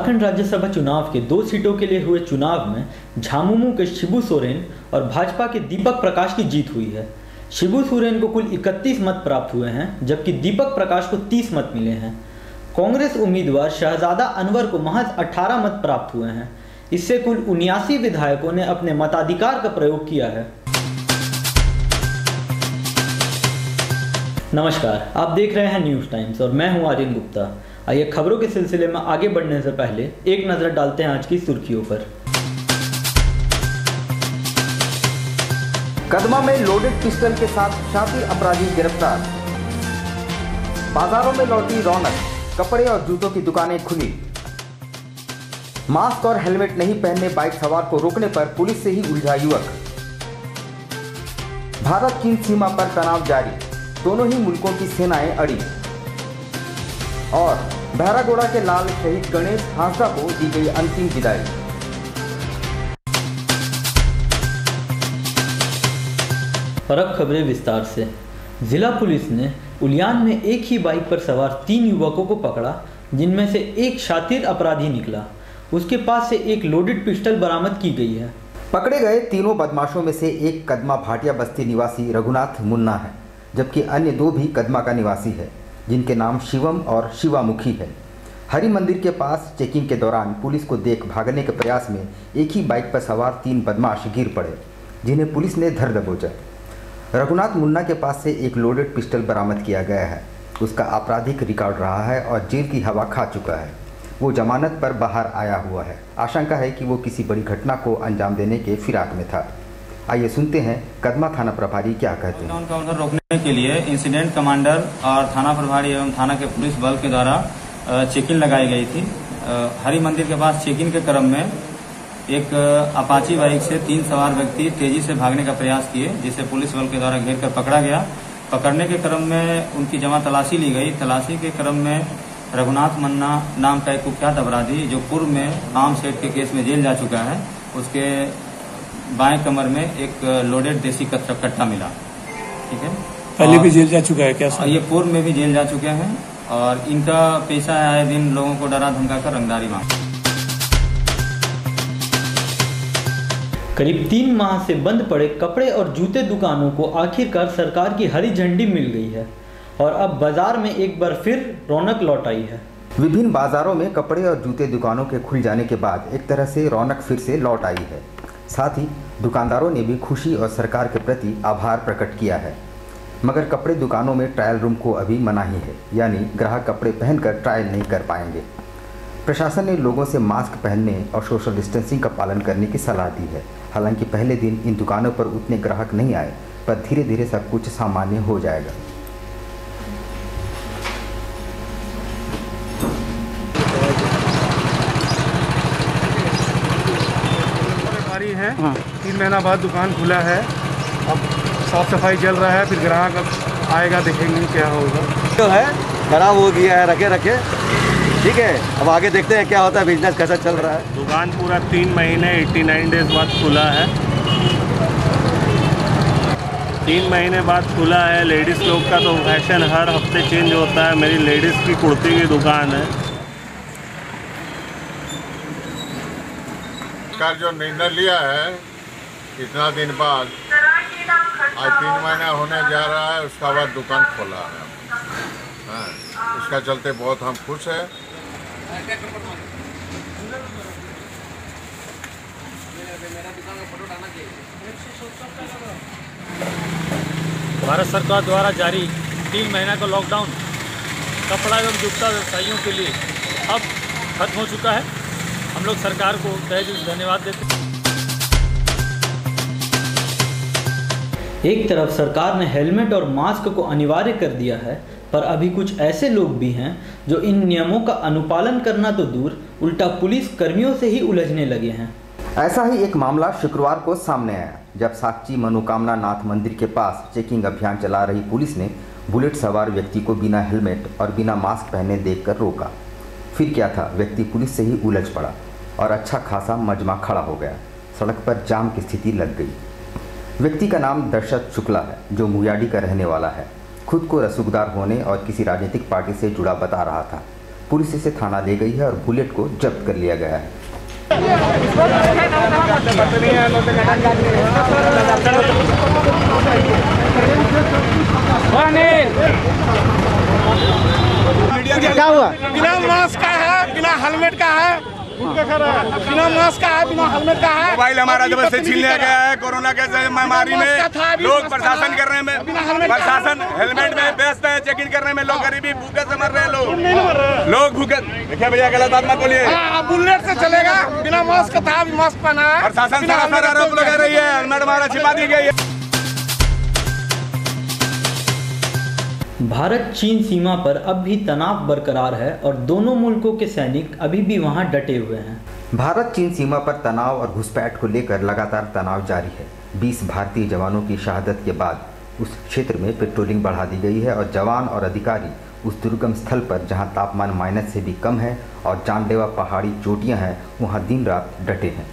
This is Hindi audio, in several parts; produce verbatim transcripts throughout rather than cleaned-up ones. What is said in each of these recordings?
झारखंड राज्यसभा चुनाव के दो सीटों के लिए हुए चुनाव में झामुमो के शिबू सोरेन और भाजपा के दीपक प्रकाश की जीत हुई है। शिबू सोरेन को कुल इकतीस मत प्राप्त हुए हैं, जबकि दीपक प्रकाश को तीस मत मिले हैं। कांग्रेस उम्मीदवार शहजादा अनवर को महज अठारह मत प्राप्त हुए हैं। इससे कुल उन्यासी विधायकों ने अपने मताधिकार का प्रयोग किया है। नमस्कार, आप देख रहे हैं न्यूज़ टाइम्स और मैं हूं आर्यन गुप्ता। आइए खबरों के सिलसिले में आगे बढ़ने से पहले एक नजर डालते हैं आज की सुर्खियों पर। कदमा में लोडेड पिस्टल के साथ शातिर अपराधी गिरफ्तार। बाजारों में लौटी रौनक, कपड़े और जूतों की दुकानें खुली। मास्क और हेलमेट नहीं पहनने बाइक सवार को रोकने पर पुलिस से ही उलझा युवक। भारत चीन सीमा पर तनाव जारी, दोनों ही मुल्कों की सेनाएं अड़ी। और बहरागोड़ा के लाल शहीद गणेश हांसदा को दी गई अंतिम विदाई। और अब खबरें विस्तार से। जिला पुलिस ने उलियान में एक ही बाइक पर सवार तीन युवकों को पकड़ा, जिनमें से एक शातिर अपराधी निकला। उसके पास से एक लोडेड पिस्टल बरामद की गई है। पकड़े गए तीनों बदमाशों में से एक कदमा भाटिया बस्ती निवासी रघुनाथ मुन्ना है, जबकि अन्य दो भी कदमा का निवासी है, जिनके नाम शिवम और शिवामुखी है। हरि मंदिर के पास चेकिंग के दौरान पुलिस को देख भागने के प्रयास में एक ही बाइक पर सवार तीन बदमाश गिर पड़े, जिन्हें पुलिस ने धर दबोचा। रघुनाथ मुन्ना के पास से एक लोडेड पिस्टल बरामद किया गया है। उसका आपराधिक रिकॉर्ड रहा है और जेल की हवा खा चुका है। वो जमानत पर बाहर आया हुआ है। आशंका है कि वो किसी बड़ी घटना को अंजाम देने के फिराक में था। आइए सुनते हैं कदमा थाना प्रभारी क्या कहते हैं। उनका रोकने के लिए इंसिडेंट कमांडर और थाना प्रभारी एवं थाना के पुलिस बल के द्वारा चेकिंग लगाई गई थी। हरि मंदिर के पास चेकिंग के क्रम में एक अपाची बाइक से तीन सवार व्यक्ति तेजी से भागने का प्रयास किए, जिसे पुलिस बल के द्वारा घेर कर पकड़ा गया। पकड़ने के क्रम में उनकी जमा तलाशी ली गई। तलाशी के क्रम में रघुनाथ मुन्ना नाम का एक कुख्यात अपराधी, जो पूर्व में आम सेठ के केस में जेल जा चुका है, उसके बाएं कमर में एक लोडेड देसी कट्टा मिला। ठीक है, पहले भी जेल जा चुका है क्या सर? ये पूर्व में भी जेल जा चुके हैं और इनका पेशा है आए दिन लोगों को डरा धमका कर रंगदारी मांग। करीब तीन माह से बंद पड़े कपड़े और जूते दुकानों को आखिरकार सरकार की हरी झंडी मिल गई है और अब बाजार में एक बार फिर रौनक लौट आई है। विभिन्न बाजारों में कपड़े और जूते दुकानों के खुल जाने के बाद एक तरह से रौनक फिर से लौट आई है। साथ ही दुकानदारों ने भी खुशी और सरकार के प्रति आभार प्रकट किया है। मगर कपड़े दुकानों में ट्रायल रूम को अभी मनाही है, यानी ग्राहक कपड़े पहनकर ट्रायल नहीं कर पाएंगे। प्रशासन ने लोगों से मास्क पहनने और सोशल डिस्टेंसिंग का पालन करने की सलाह दी है। हालांकि पहले दिन इन दुकानों पर उतने ग्राहक नहीं आए, पर धीरे धीरे सब कुछ सामान्य हो जाएगा। है हाँ। तीन महीना बाद दुकान खुला है, अब साफ सफाई चल रहा है, फिर ग्राहक अब आएगा, देखेंगे क्या होगा। जो है खराब हो गया है, रखे रखे ठीक है। अब आगे देखते हैं क्या होता है, बिजनेस कैसा चल रहा है। दुकान पूरा तीन महीने नवासी डेज बाद खुला है। तीन महीने बाद खुला है। लेडीज़ लोग का तो फैशन हर हफ्ते चेंज होता है। मेरी लेडीज़ की कुर्ती की दुकान है। सरकार जो निर्णय लिया है इतना दिन बाद, आज तीन महीना होने जा रहा है, उसका बाद दुकान खोला है। हाँ, उसका चलते बहुत हम खुश हैं। भारत सरकार द्वारा जारी तीन महीना का लॉकडाउन कपड़ा एवं जूता व्यवसायियों के लिए अब खत्म हो चुका है। हम लोग सरकार को तहे दिल से धन्यवाद देते हैं। एक तरफ सरकार ने हेलमेट और मास्क को अनिवार्य कर दिया है, पर अभी कुछ ऐसे लोग भी हैं जो इन नियमों का अनुपालन करना तो दूर, उल्टा पुलिस कर्मियों से ही उलझने लगे हैं। ऐसा ही एक मामला शुक्रवार को सामने आया, जब साक्षी मनोकामना नाथ मंदिर के पास चेकिंग अभियान चला रही पुलिस ने बुलेट सवार व्यक्ति को बिना हेलमेट और बिना मास्क पहने देखकर रोका। फिर क्या था, व्यक्ति पुलिस से ही उलझ पड़ा और अच्छा खासा मजमा खड़ा हो गया। सड़क पर जाम की स्थिति लग गई। व्यक्ति का नाम दर्शत शुक्ला है, जो मुयाडी का रहने वाला है। खुद को रसूखदार होने और किसी राजनीतिक पार्टी से जुड़ा बता रहा था। पुलिस इसे थाना ले गई है और बुलेट को जब्त कर लिया गया है। क्या हुआ? बिना मास्क का है, बिना हेलमेट का है, बिना मास्क का है, बिना हेलमेट का है। मोबाइल हमारा जब से छीन लिया गया है। कोरोना के महामारी में लोग प्रशासन करने में, प्रशासन हेलमेट में व्यस्त है, चेकिंग करने में। लोग गरीबी भूखे से मर रहे हैं। लोग लोग भूखे। देखिए भैया, गलत बात मत बोलिए। बुलेट से चलेगा, बिना मास्क था, अभी मास्क पहना है। प्रशासन सरासर आरोप लगा रही है, हेलमेट हमारा छिपा दी गई है। भारत चीन सीमा पर अब भी तनाव बरकरार है और दोनों मुल्कों के सैनिक अभी भी वहां डटे हुए हैं। भारत चीन सीमा पर तनाव और घुसपैठ को लेकर लगातार तनाव जारी है। बीस भारतीय जवानों की शहादत के बाद उस क्षेत्र में पेट्रोलिंग बढ़ा दी गई है और जवान और अधिकारी उस दुर्गम स्थल पर जहां तापमान माइनस से भी कम है और जानलेवा पहाड़ी चोटियां हैं, वहां दिन रात डटे हैं।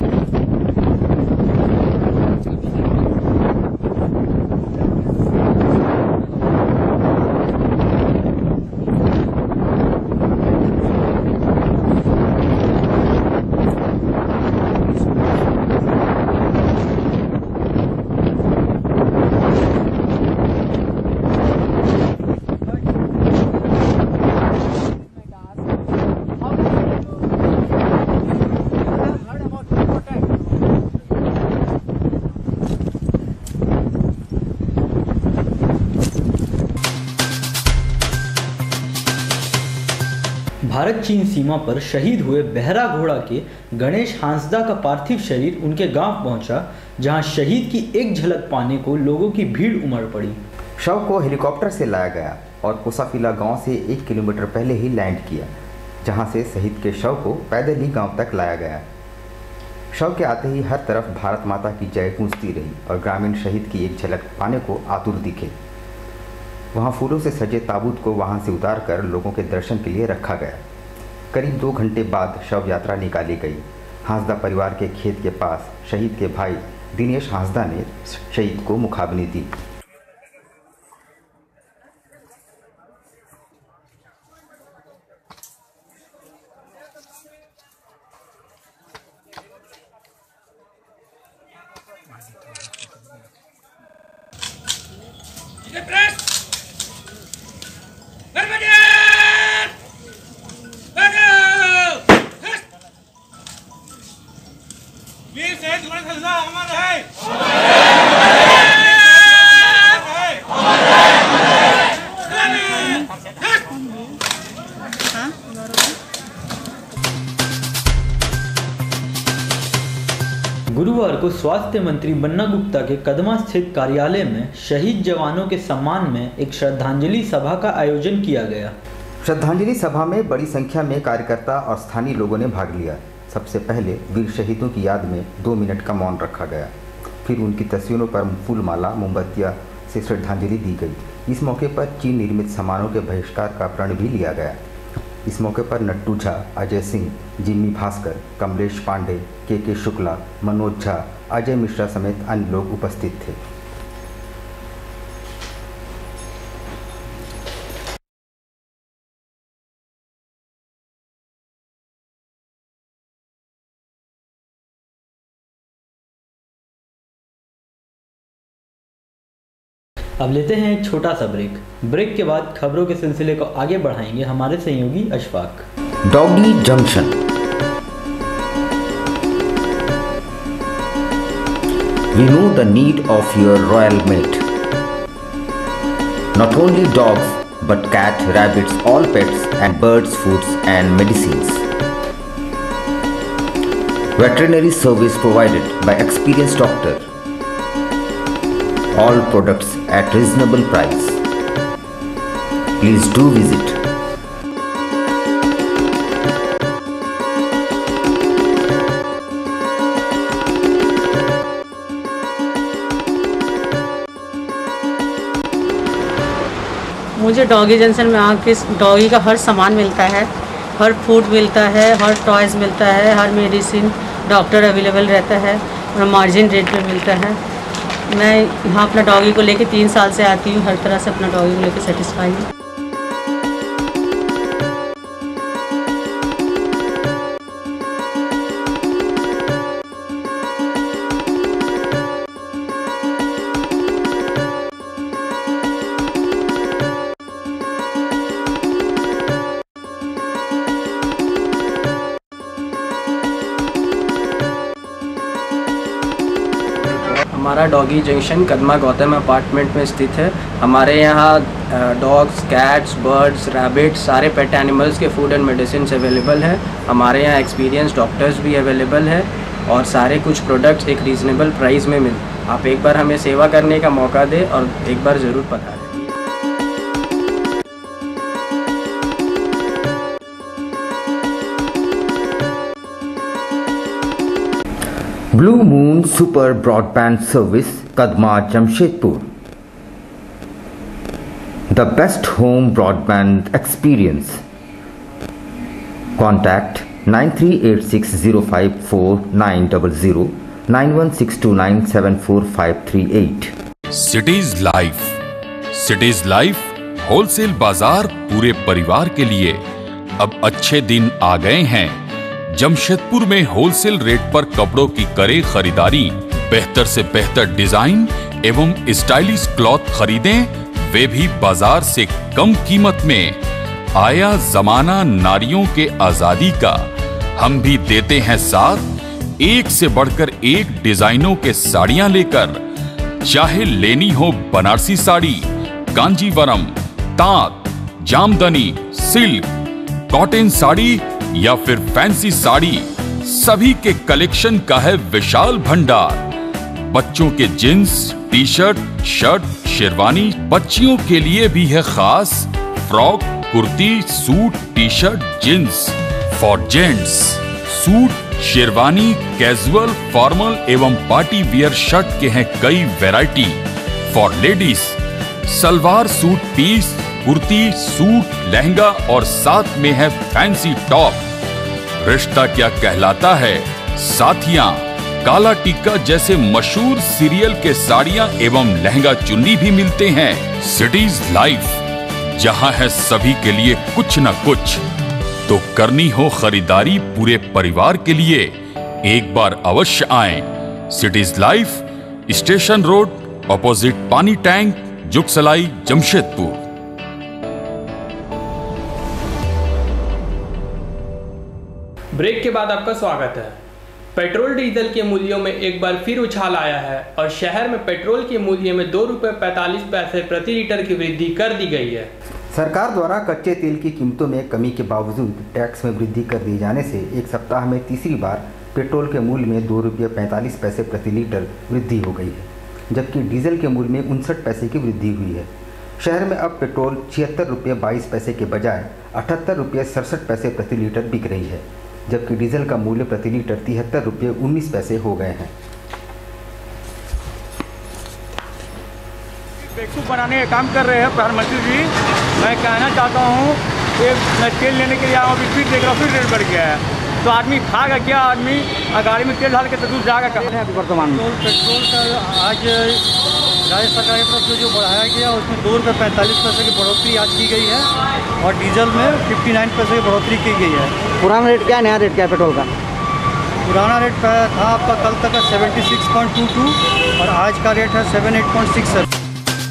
भारत चीन सीमा पर शहीद हुए बहरा घोड़ा के गणेश हांसदा का पार्थिव शरीर उनके गांव पहुंचा, जहां शहीद की एक झलक पाने को लोगों की भीड़ उमड़ पड़ी। शव को हेलीकॉप्टर से लाया गया और कोसाफिला गांव से एक किलोमीटर पहले ही लैंड किया, जहां से शहीद के शव को पैदल ही गांव तक लाया गया। शव के आते ही हर तरफ भारत माता की जय गूंजती रही और ग्रामीण शहीद की एक झलक पाने को आतुर दिखे। वहां फूलों से सजे ताबूत को वहां से उतार कर लोगों के दर्शन के लिए रखा गया। करीब दो घंटे बाद शव यात्रा निकाली गई। हांसदा परिवार के खेत के पास शहीद के भाई दिनेश हांसदा ने शहीद को मुखाग्नि दी। गुरुवार को स्वास्थ्य मंत्री बन्ना गुप्ता के कदमा स्थित कार्यालय में शहीद जवानों के सम्मान में एक श्रद्धांजलि सभा का आयोजन किया गया। श्रद्धांजलि सभा में बड़ी संख्या में कार्यकर्ता और स्थानीय लोगों ने भाग लिया। सबसे पहले वीर शहीदों की याद में दो मिनट का मौन रखा गया। फिर उनकी तस्वीरों पर फूलमाला मोमबत्तियां से श्रद्धांजलि दी गई। इस मौके पर चीन निर्मित सामानों के बहिष्कार का प्रण भी लिया गया। इस मौके पर नट्टू झा, अजय सिंह, जिम्मी भास्कर, कमलेश पांडे, के के शुक्ला, मनोज झा, अजय मिश्रा समेत अन्य लोग उपस्थित थे। अब लेते हैं एक छोटा सा ब्रेक। ब्रेक के बाद खबरों के सिलसिले को आगे बढ़ाएंगे हमारे सहयोगी Ashfaq. Doggy junction. We know the need of your royal mate. Not only dogs, but cat, rabbits, all pets and birds, foods and medicines. Veterinary service provided by experienced doctor. All products at reasonable price. Please do visit. मुझे डॉगी जंक्शन में आके डॉगी का हर सामान मिलता है, हर फूड मिलता है, हर टॉयज़ मिलता है, हर मेडिसिन डॉक्टर अवेलेबल रहता है और मार्जिन रेट पे मिलता है। मैं यहाँ अपना डॉगी को लेके तीन साल से आती हूँ, हर तरह से अपना डॉगी को लेके सेटिस्फाई हूँ। हमारा doggy junction Kadma Gautam apartment में स्थित है। हमारे यहाँ डॉग्स, कैट्स, बर्ड्स, रैबिट सारे पेट एनिमल्स के फूड एंड मेडिसिन अवेलेबल है। हमारे यहाँ एक्सपीरियंस डॉक्टर्स भी अवेलेबल है और सारे कुछ प्रोडक्ट्स एक रीज़नेबल प्राइस में मिल। आप एक बार हमें सेवा करने का मौका दें और एक बार ज़रूर पधारें। Blue moon super broadband service Kadma Jamshedpur, the best home broadband experience. Contact nine three eight six zero five four nine zero zero nine one six two nine seven four five three eight. Cities life, cities life wholesale बाजार पूरे परिवार के लिए अब अच्छे दिन आ गए हैं। जमशेदपुर में होलसेल रेट पर कपड़ों की करे खरीदारी, बेहतर से बेहतर डिजाइन एवं स्टाइलिश क्लॉथ खरीदें, वे भी बाजार से कम कीमत में। आया जमाना नारियों के आजादी का, हम भी देते हैं साथ। एक से बढ़कर एक डिजाइनों के साड़ियां लेकर, चाहे लेनी हो बनारसी साड़ी, कांजीवरम, तांत, जामदनी, सिल्क, कॉटन साड़ी या फिर फैंसी साड़ी, सभी के कलेक्शन का है विशाल भंडार। बच्चों के jeans, T shirt, shirt, sherwani, बच्चियों के लिए भी है खास frock, kurti, suit, T shirt, jeans. For gents suit, sherwani, casual, formal एवं पार्टी वियर शर्ट के हैं कई variety. For ladies salwar suit piece, kurti, suit, lehenga और साथ में है फैंसी टॉप। रिश्ता क्या कहलाता है, साथियां, काला टिक्का जैसे मशहूर सीरियल के साड़ियां एवं लहंगा चुन्नी भी मिलते हैं। सिटीज लाइफ, जहां है सभी के लिए कुछ न कुछ। तो करनी हो खरीदारी पूरे परिवार के लिए, एक बार अवश्य आएं। Cities life, station road, opposite पानी टैंक, जुगसलाई, जमशेदपुर। ब्रेक के बाद आपका स्वागत है। पेट्रोल डीजल के मूल्यों में एक बार फिर उछाल आया है और शहर में पेट्रोल के मूल्य में दो रुपये पैंतालीस पैसे प्रति लीटर की वृद्धि कर दी गई है। सरकार द्वारा कच्चे तेल की कीमतों में कमी के बावजूद टैक्स में वृद्धि कर दिए जाने से एक सप्ताह में तीसरी बार पेट्रोल के मूल्य में दो रुपये पैंतालीस पैसे प्रति लीटर वृद्धि हो गई है, जबकि डीजल के मूल्य में उनसठ पैसे की वृद्धि हुई है। शहर में अब पेट्रोल छिहत्तर रुपये बाईस पैसे के बजाय अठहत्तर रुपये सड़सठ पैसे प्रति लीटर बिक रही है, जबकि डीजल का मूल्य प्रति लीटर तिहत्तर रुपये उन्नीस पैसे हो गए हैं। बेवकूफ़ बनाने का काम कर रहे हैं प्रधानमंत्री जी। मैं कहना चाहता हूँ कि मैं तेल लेने के लिए आया हूँ, फिर देख रहा हूँ फिर रेट बढ़ गया है, तो आदमी खाएगा क्या? आदमी गाड़ी में तेल डाल के तो दूर जाएगा कहाँ? वर्तमान में पेट्रोल का आज राज्य सरकार की तरफ से जो बढ़ाया गया उसमें दो रुपये पैंतालीस पैसे की बढ़ोतरी आज की गई है और डीजल में फिफ्टी नाइन पैसे की बढ़ोतरी की गई है। पुराना रेट क्या है, नया रेट क्या है पेट्रोल का? पुराना रेट था आपका कल तक का seventy six point two two और आज का रेट है seven eight point six seven.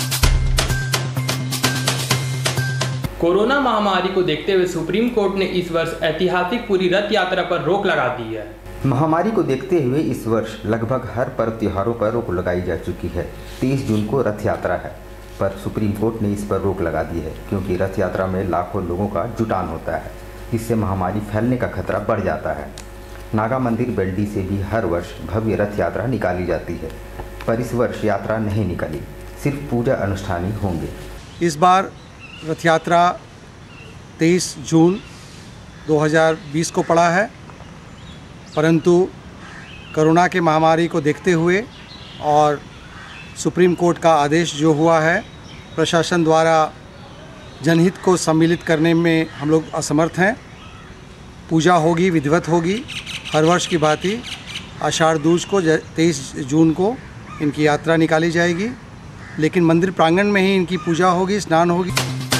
Corona महामारी को देखते हुए सुप्रीम कोर्ट ने इस वर्ष ऐतिहासिक पूरी रथ यात्रा पर रोक लगा दी है। महामारी को देखते हुए इस वर्ष लगभग हर पर्व त्योहारों पर रोक लगाई जा चुकी है। तेईस जून को रथ यात्रा है, पर सुप्रीम कोर्ट ने इस पर रोक लगा दी है क्योंकि रथ यात्रा में लाखों लोगों का जुटान होता है, जिससे महामारी फैलने का खतरा बढ़ जाता है। नागा मंदिर बेल्डी से भी हर वर्ष भव्य रथ यात्रा निकाली जाती है, पर इस वर्ष यात्रा नहीं निकली, सिर्फ पूजा अनुष्ठान ही होंगे। इस बार रथ यात्रा तेईस जून दो हज़ार बीस को पड़ा है, परंतु कोरोना के महामारी को देखते हुए और सुप्रीम कोर्ट का आदेश जो हुआ है, प्रशासन द्वारा जनहित को सम्मिलित करने में हम लोग असमर्थ हैं। पूजा होगी, विधिवत होगी हर वर्ष की भांति। आषाढ़ दूज को तेईस जून को इनकी यात्रा निकाली जाएगी, लेकिन मंदिर प्रांगण में ही इनकी पूजा होगी, स्नान होगी।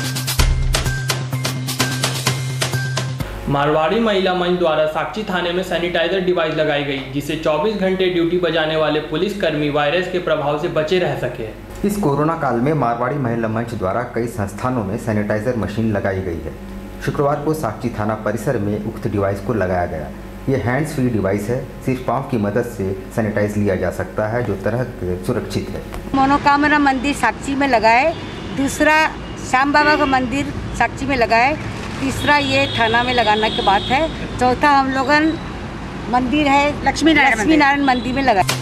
मारवाड़ी महिला मंच द्वारा साक्षी थाने में सैनिटाइजर डिवाइस लगाई गई, जिससे चौबीस घंटे ड्यूटी बजाने वाले पुलिसकर्मी वायरस के प्रभाव से बचे रह सके। इस कोरोना काल में मारवाड़ी महिला मंच द्वारा कई संस्थानों में सैनिटाइजर मशीन लगाई गई है। शुक्रवार को साक्षी थाना परिसर में उक्त डिवाइस को लगाया गया। ये हैंड्स फ्री डिवाइस है, सिर्फ पाँव की मदद से सैनिटाइज लिया जा सकता है, जो तरह सुरक्षित है। मनोकामना मंदिर साक्षी में लगाए, दूसरा श्याम बाबा का मंदिर साक्षी में लगाए, तीसरा ये थाना में लगाने की बात है, चौथा हम लोगन मंदिर है लक्ष्मी नारायण लक्ष्मी नारायण मंदिर में लगाए।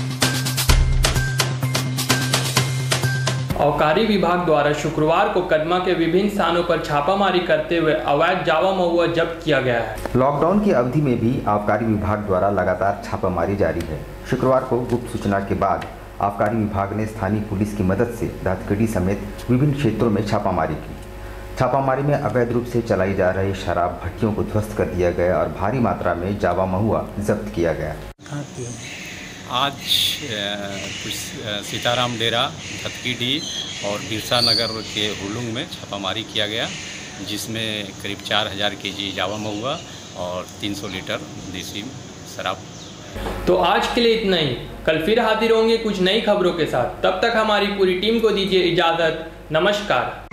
आबकारी विभाग द्वारा शुक्रवार को कदमा के विभिन्न स्थानों पर छापामारी करते हुए अवैध जावा महुआ जब्त किया गया है। लॉकडाउन की अवधि में भी आबकारी विभाग द्वारा लगातार छापामारी जारी है। शुक्रवार को गुप्त सूचना के बाद आबकारी विभाग ने स्थानीय पुलिस की मदद से दातगढ़ी समेत विभिन्न क्षेत्रों में छापामारी की। छापामारी में अवैध रूप से चलाई जा रही शराब भट्टियों को ध्वस्त कर दिया गया और भारी मात्रा में जावा महुआ जब्त किया गया। आज कुछ सीताराम डेरा, धतकीडी और बिरसा नगर के हुलुंग में छापामारी किया गया, जिसमें करीब चार हज़ार के जी जावा महुआ और तीन सौ लीटर देसी शराब। तो आज के लिए इतना ही, कल फिर हाजिर होंगे कुछ नई खबरों के साथ। तब तक हमारी पूरी टीम को दीजिए इजाज़त। नमस्कार।